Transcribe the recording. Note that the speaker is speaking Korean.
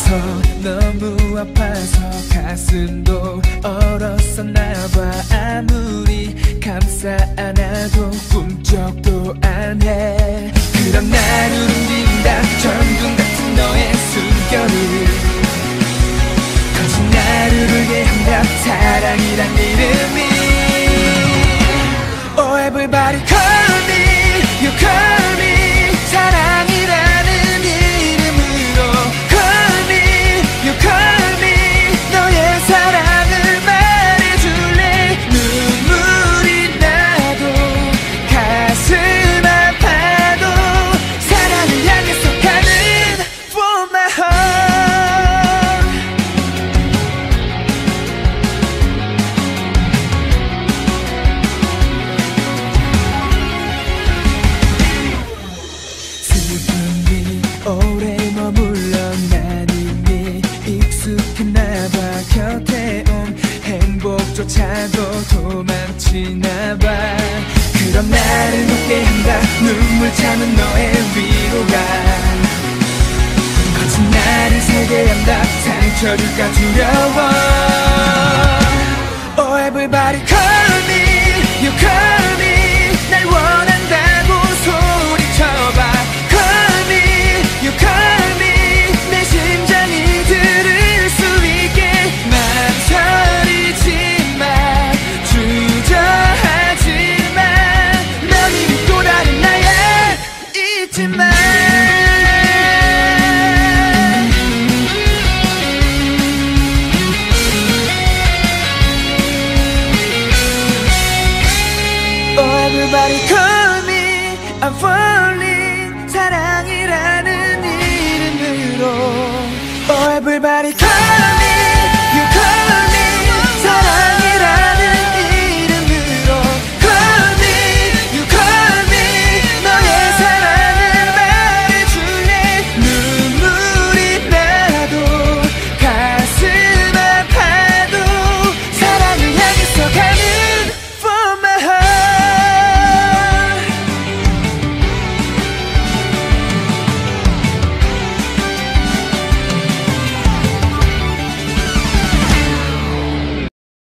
너무 아파서 가슴도 얼었었나봐. 아무리 감싸 안아도 꿈쩍도 안해. 그런 나를 움직인다 전등 같은 너의 숨결이 거친 나를 울게 한다 사랑이란 이름이. Oh everybody call me, you call me 사랑이라는 이름으로 call me, you call me 너의 사랑을 말해줄래. 눈물이 나도 가슴 아파도 사랑을 향해서 가는 for my heart. 슬픔이 오래 머물러 난 이미 익숙했나봐. 곁에 온 행복조차도 도망치나봐. 그럼 나를 웃게 한다 눈물 참은 너의 위로가. 거친 나를 살게 한다 상처줄까 두려워.